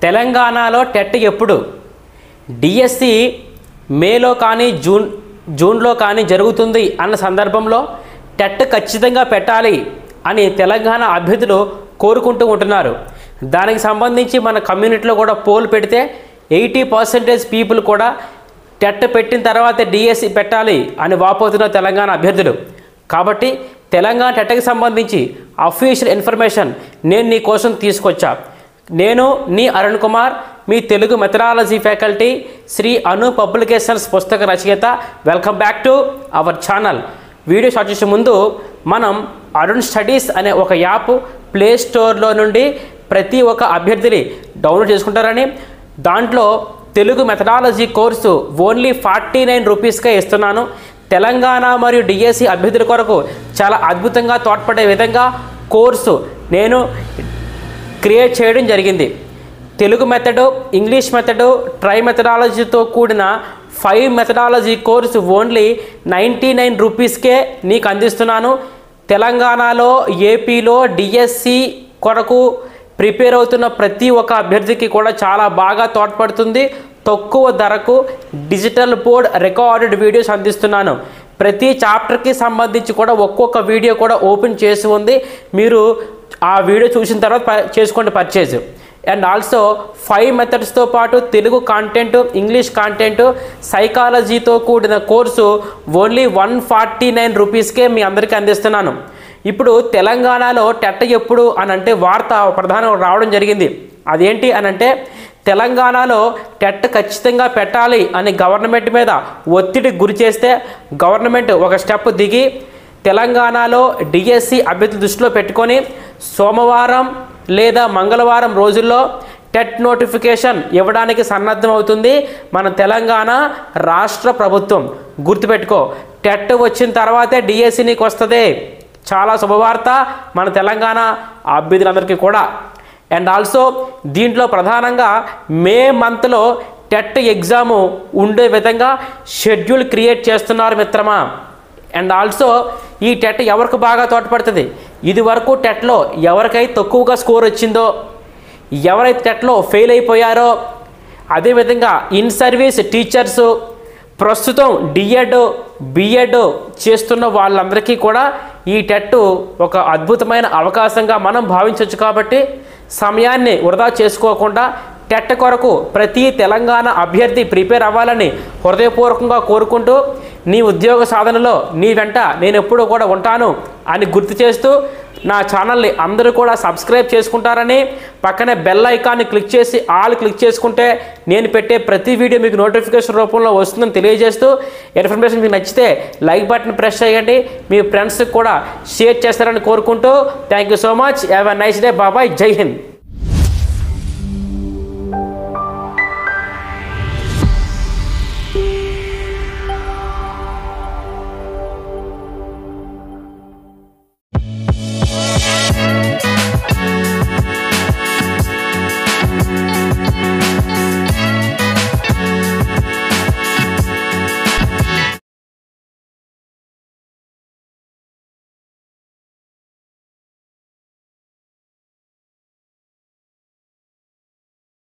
తెలంగాణలో టెట్ ఎప్పుడు? డిఎస్సి మేలో కానీ జూన్లో కానీ జరుగుతుంది అన్న సందర్భంలో టెట్ ఖచ్చితంగా పెట్టాలి అని తెలంగాణ అభ్యర్థులు కోరుకుంటూ ఉంటున్నారు. దానికి సంబంధించి మన కమ్యూనిటీలో కూడా పోల్ పెడితే 80% పీపుల్ కూడా టెట్ పెట్టిన తర్వాత డిఎస్సి పెట్టాలి అని వాపోతున్న తెలంగాణ అభ్యర్థులు. కాబట్టి తెలంగాణ టెట్కి సంబంధించి అఫీషియల్ ఇన్ఫర్మేషన్ నేను నీ కోసం తీసుకొచ్చా. నేను నీ అరుణ్ కుమార్, మీ Telugu methodology faculty, Sri Anu publications పుస్తక రచయిత. Welcome back to our channel. Video start చేసే ముందు మనం అరుణ్ స్టడీస్ అనే ఒక యాప్ ప్లే స్టోర్లో నుండి ప్రతి ఒక్క అభ్యర్థిని డౌన్లోడ్ చేసుకుంటారని, దాంట్లో తెలుగు మెథడాలజీ కోర్సు ఓన్లీ 49 రూపీస్కే ఇస్తున్నాను. తెలంగాణ మరియు డిఎస్సి అభ్యర్థుల కొరకు చాలా అద్భుతంగా తోడ్పడే విధంగా కోర్సు నేను క్రియేట్ చేయడం జరిగింది. తెలుగు మెథడు, ఇంగ్లీష్ మెథడు, ట్రై మెథడాలజీతో కూడిన 5 మెథడాలజీ కోర్సు ఓన్లీ 99 రూపీస్కే నీకు అందిస్తున్నాను. తెలంగాణలో, ఏపీలో డిఎస్సి కొరకు ప్రిపేర్ అవుతున్న ప్రతి ఒక్క అభ్యర్థికి కూడా చాలా బాగా తోడ్పడుతుంది. తక్కువ ధరకు డిజిటల్ బోర్డ్ రికార్డెడ్ వీడియోస్ అందిస్తున్నాను. ప్రతి చాప్టర్కి సంబంధించి కూడా ఒక్కొక్క వీడియో కూడా ఓపెన్ చేసి ఉంది. మీరు ఆ వీడియో చూసిన తర్వాత చేసుకోండి పర్చేజ్. అండ్ ఆల్సో 5 మెథడ్స్తో పాటు తెలుగు కాంటెంట్, ఇంగ్లీష్ కాంటెంట్, సైకాలజీతో కూడిన కోర్సు ఓన్లీ 149 రూపీస్కే మీ అందరికీ అందిస్తున్నాను. ఇప్పుడు తెలంగాణలో టెట్ ఎప్పుడు అని అంటే వార్త ప్రధానంగా రావడం జరిగింది. అదేంటి అనంటే తెలంగాణలో టెట్ ఖచ్చితంగా పెట్టాలి అని గవర్నమెంట్ మీద ఒత్తిడి గురి చేస్తే గవర్నమెంట్ ఒక స్టెప్ దిగి తెలంగాణలో డిఎస్సి అభ్యర్థుల దృష్టిలో పెట్టుకొని సోమవారం లేదా మంగళవారం రోజుల్లో టెట్ నోటిఫికేషన్ ఇవ్వడానికి సన్నద్ధం అవుతుంది మన తెలంగాణ రాష్ట్ర ప్రభుత్వం. గుర్తుపెట్టుకో, టెట్ వచ్చిన తర్వాతే డిఎస్సి నీకు వస్తుంది. చాలా శుభవార్త మన తెలంగాణ అభ్యర్థులందరికీ కూడా. అండ్ ఆల్సో దీంట్లో ప్రధానంగా మే మంత్లో టెట్ ఎగ్జాము ఉండే విధంగా షెడ్యూల్ క్రియేట్ చేస్తున్నారు మిత్రమా. అండ్ ఆల్సో ఈ టెట్ ఎవరికి బాగా తోడ్పడుతుంది? ఇది వరకు టెట్లో ఎవరికైతే తక్కువగా స్కోర్ వచ్చిందో, ఎవరైతే టెట్లో ఫెయిల్ అయిపోయారో, అదేవిధంగా ఇన్ సర్వీస్ టీచర్సు, ప్రస్తుతం డిఎడ్, బిఎడ్ చేస్తున్న వాళ్ళందరికీ కూడా ఈ టెట్ ఒక అద్భుతమైన అవకాశంగా మనం భావించవచ్చు. కాబట్టి సమయాన్ని వృధా చేసుకోకుండా టెట్ కొరకు ప్రతి తెలంగాణ అభ్యర్థి ప్రిపేర్ అవ్వాలని హృదయపూర్వకంగా కోరుకుంటూ నీ ఉద్యోగ సాధనలో నీ వెంట నేను ఎప్పుడూ కూడా ఉంటాను అని గుర్తు చేస్తూ నా ఛానల్ని అందరూ కూడా సబ్స్క్రైబ్ చేసుకుంటారని, పక్కనే బెల్ ఐకాన్ని క్లిక్ చేసి ఆల్ క్లిక్ చేసుకుంటే నేను పెట్టే ప్రతి వీడియో మీకు నోటిఫికేషన్ రూపంలో వస్తుందని తెలియజేస్తూ, ఇన్ఫర్మేషన్ మీకు నచ్చితే లైక్ బటన్ ప్రెస్ చేయండి, మీ ఫ్రెండ్స్కి కూడా షేర్ చేస్తారని కోరుకుంటూ thank you so much. Have a nice day. Bye bye. జై హింద్.